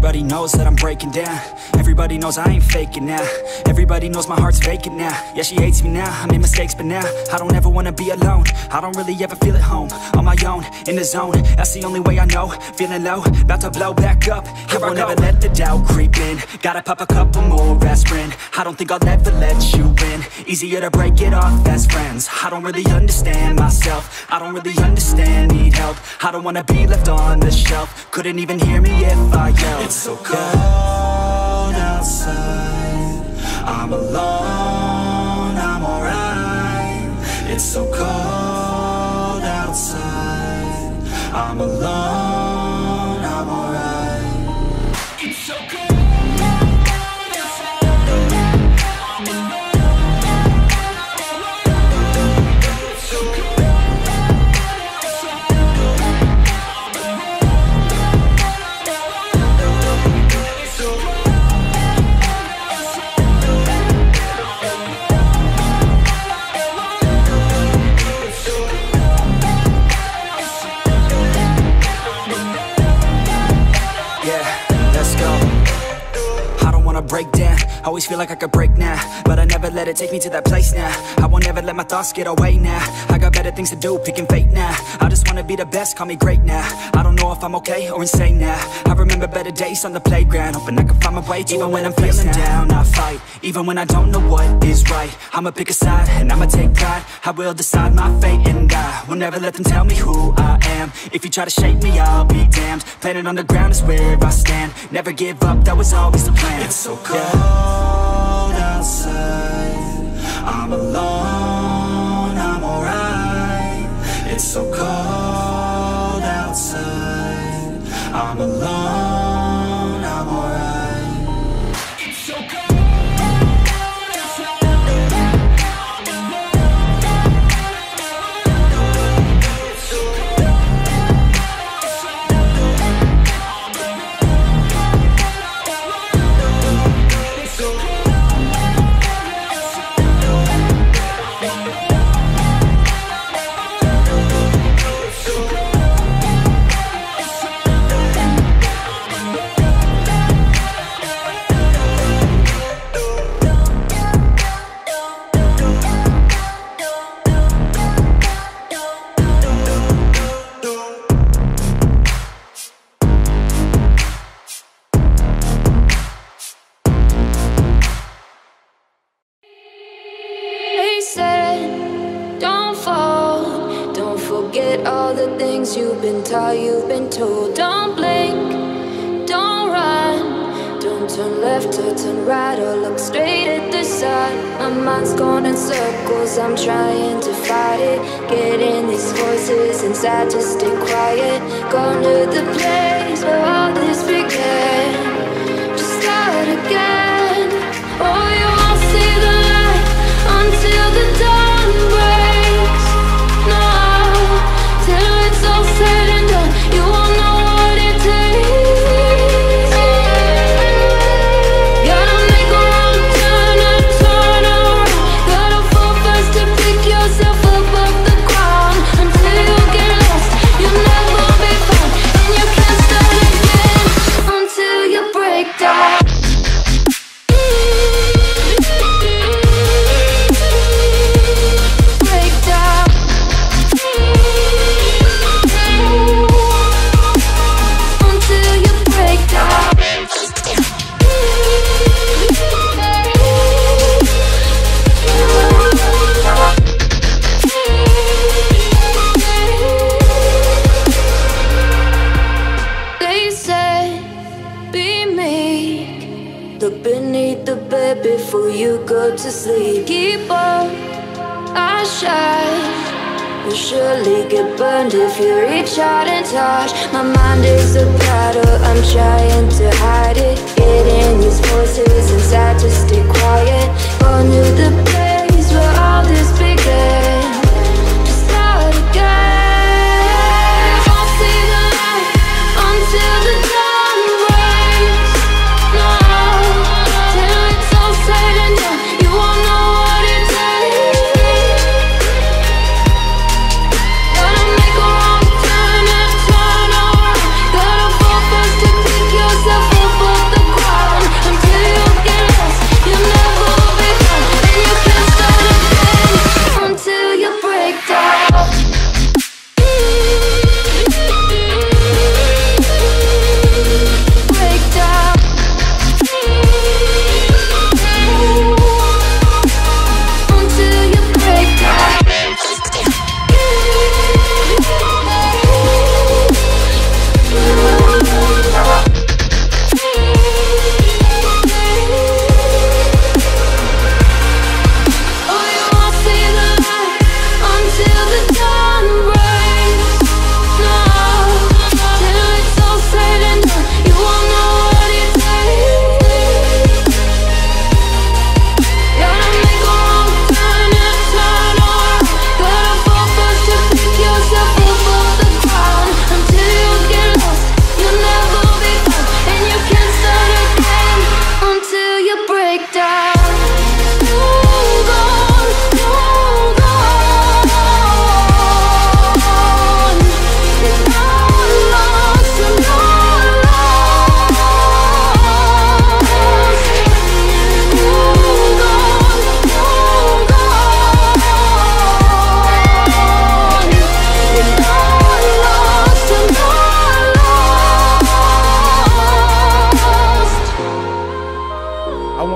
Everybody knows that I'm breaking down. Everybody knows I ain't faking now. Everybody knows my heart's vacant now. Yeah, she hates me now, I made mistakes, but now I don't ever wanna be alone. I don't really ever feel at home. On my own, in the zone, that's the only way I know. Feeling low, about to blow back up. Here I won't ever let the doubt creep in. Gotta pop a couple more aspirin. I don't think I'll ever let you in. Easier to break it off as friends. I don't really understand myself. I don't really understand, need help. I don't wanna be left on the shelf. Couldn't even hear me if I yelled. It's so cold outside. I'm alone, I'm alright. It's so cold outside. I'm alone, I'm alright. It's so cold. Break down, always feel like I could break now, but I never let it take me to that place now. I won't ever let my thoughts get away now. I got better things to do, picking fate now. I just wanna be the best, call me great now. I don't know if I'm okay or insane now. I remember better days on the playground, hoping I can find my way. Even when I'm feeling down, I fight. Even when I don't know what is right, I'ma pick a side and I'ma take pride. I will decide my fate and I will never let them tell me who I am. If you try to shape me, I'll be damned. Planet on the ground is where I stand. Never give up, that was always the plan. It's so cold outside. I'm alone, I'm alright. It's so cold outside. I'm alone, I'm alright. It's so cold. You've been taught, you've been told. Don't blink, don't run. Don't turn left or turn right or look straight at the sun. My mind's going in circles, I'm trying to fight it. Getting these voices inside to stay quiet. Going to the place where all this began. Just start again. Oh, you won't see the light until the dawn breaks. No, till it's all said and done, you won't know what it takes. Gotta make a wrong turn and turn around. Gotta fall fast to pick yourself up off the ground. Until you get lost, you'll never be found. And you can't start again until you break down. Before you go to sleep, keep on our shine. You'll surely get burned if you reach out and touch. My mind is a battle, I'm trying to hide it. Getting these voices inside to stay quiet. Going to the place where all this began. Just start again. You won't see the light until the dawn breaks. No, till it's all said and done, you won't know what it takes. Gotta make a wrong turn and turn around. Gotta fall fast to pick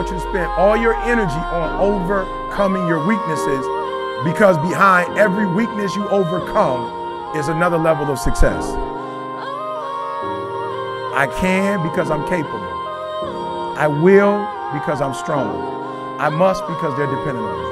want you to spend all your energy on overcoming your weaknesses, because behind every weakness you overcome is another level of success. I can because I'm capable. I will because I'm strong. I must because they're dependent on me.